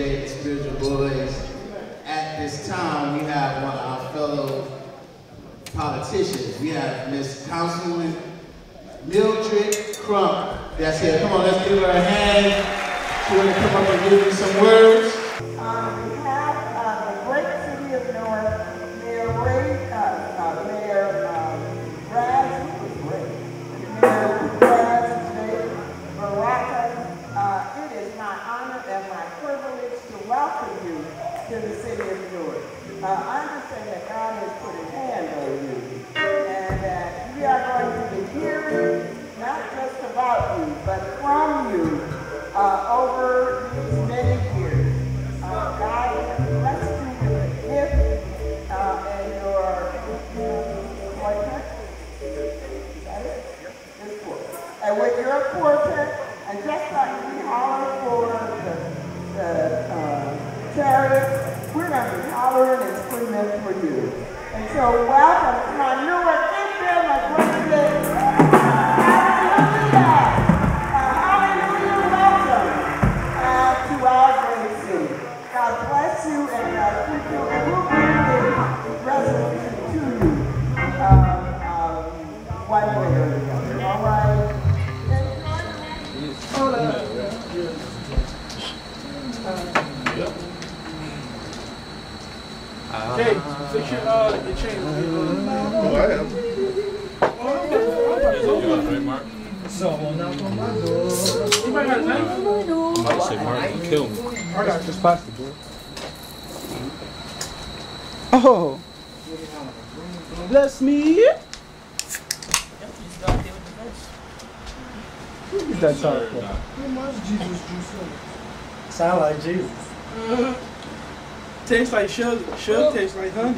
represent the spiritual boys. At this time, we have one of our fellow politicians. We have Miss Councilwoman Mildred Crump that's here. Come on, let's give her a hand. She want to come up and give you some words. On behalf of the great city of Newark, Mayor Brad, it is my honor and my privilege to welcome you to the city of Newark. I understand that God has put his hand on you, and that we are going to be hearing not just about you, but from you over these many years. God has blessed you with a gift and your appointment. Is that it? This book. And with your appointment, and just like we holler for the chariot, we're going to be hollering and screaming for you. And so welcome to my Newark. Give them a great day. Hallelujah. Hallelujah. Welcome to our great city. God bless you and God keep you. And we'll bring the resolution to you one way or the other. All right? Hold on. Okay, fix your chain. Oh, I am. So, knock on my door. Anybody got a knife? I'm about to say Martin will kill me. I got this plastic, bro. Oh. Bless me. Who is that talk for? Sound like Jesus. Tastes like sugar. Sugar tastes like honey.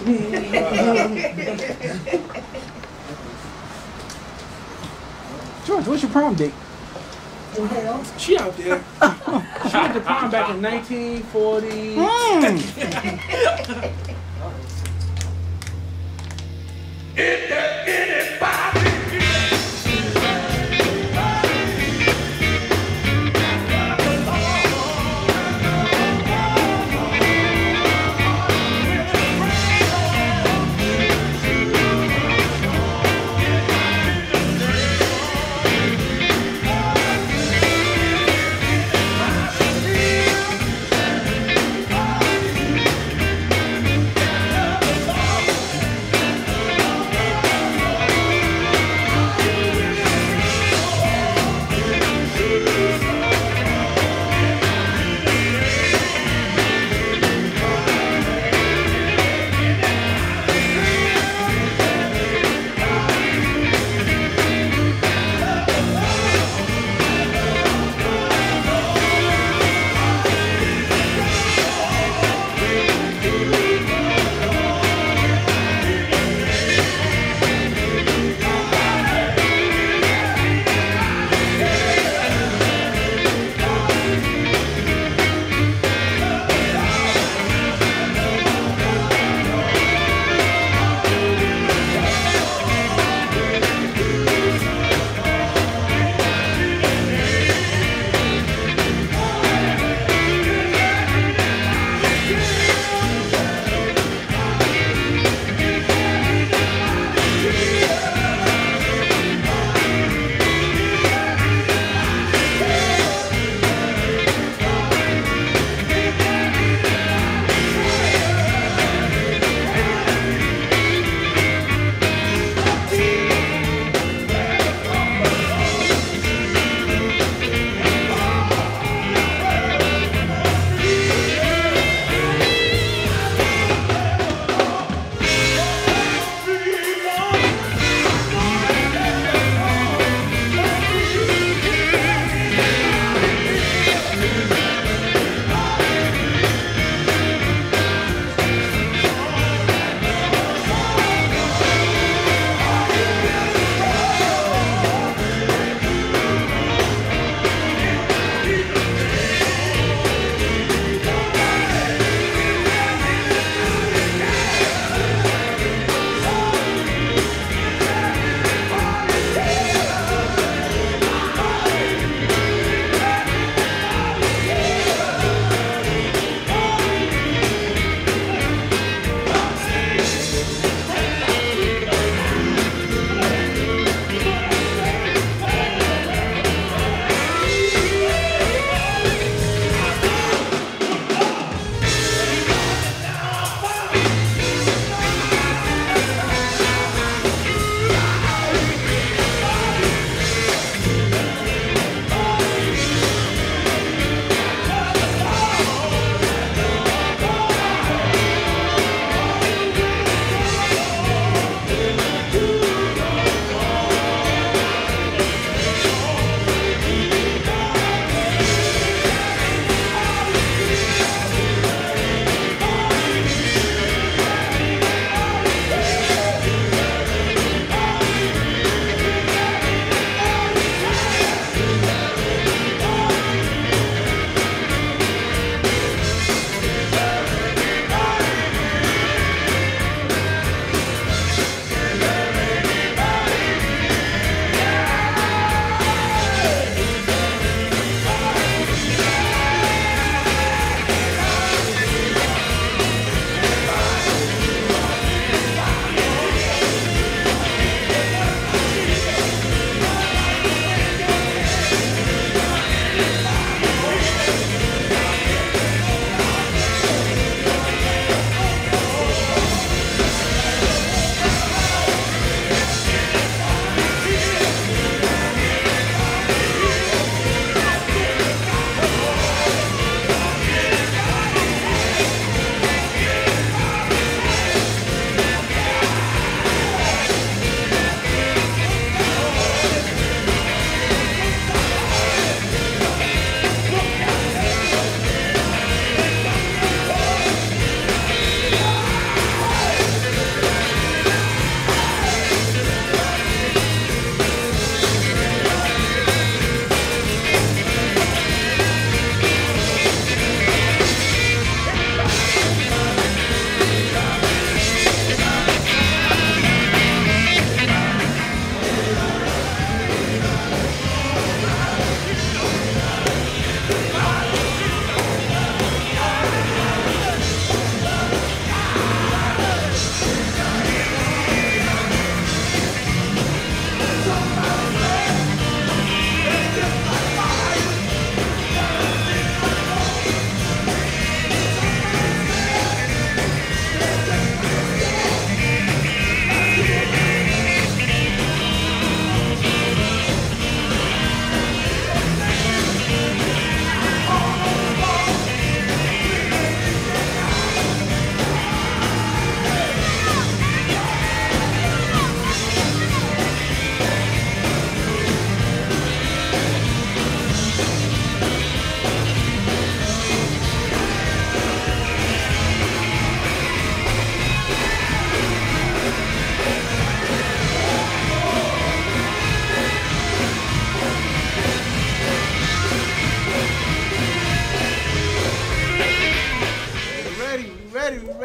George, what's your prom date? She out there. She went to prom back in 1940.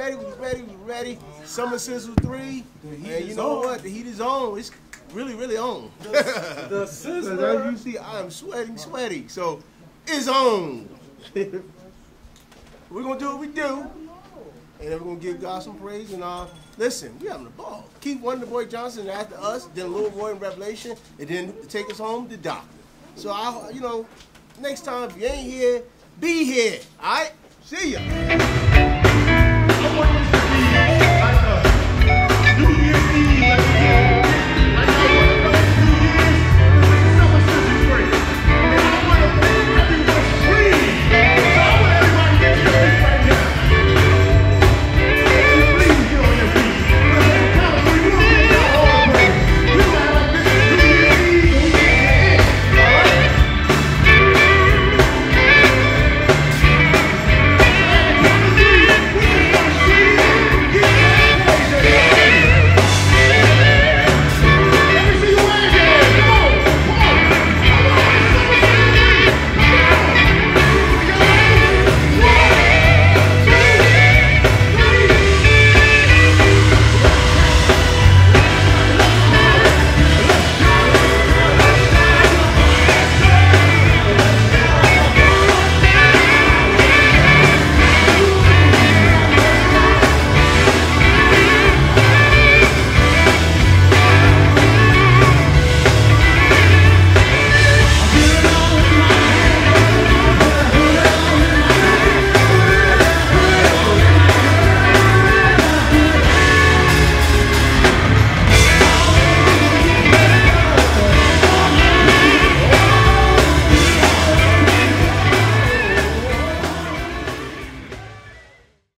ready. Summer Sizzle 3. And you know what? The heat is on. It's really on. The sizzler. As you see, I'm sweaty. So, it's on. We're going to do what we do. And then we're going to give God some praise. And listen, we having a ball. Keith Wonderboy Johnson after us, then Little Boy in Revelation, and then to take us home, the doctor. So, next time, if you ain't here, be here. All right? See ya.